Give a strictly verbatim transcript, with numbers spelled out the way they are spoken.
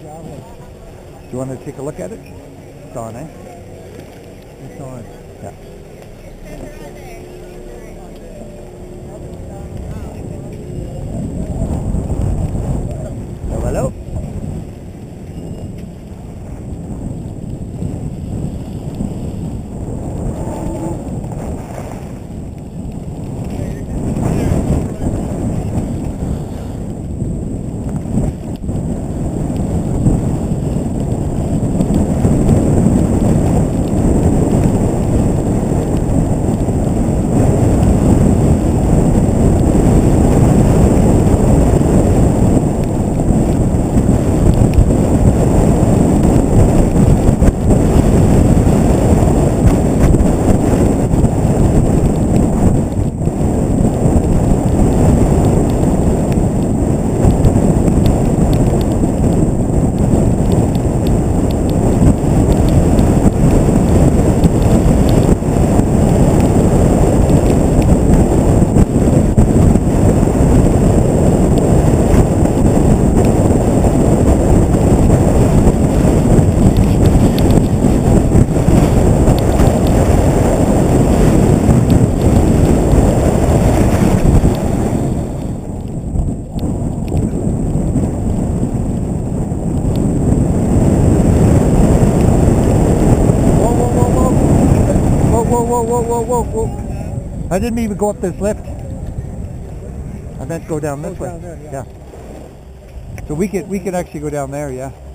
Do you want to take a look at it? It's on, eh? It's on. Yeah. Hello, hello? Whoa, whoa, whoa, whoa, whoa, whoa. I didn't even go up this lift. I meant go down this Go way. down there, yeah. Yeah. So we could we could actually go down there, yeah.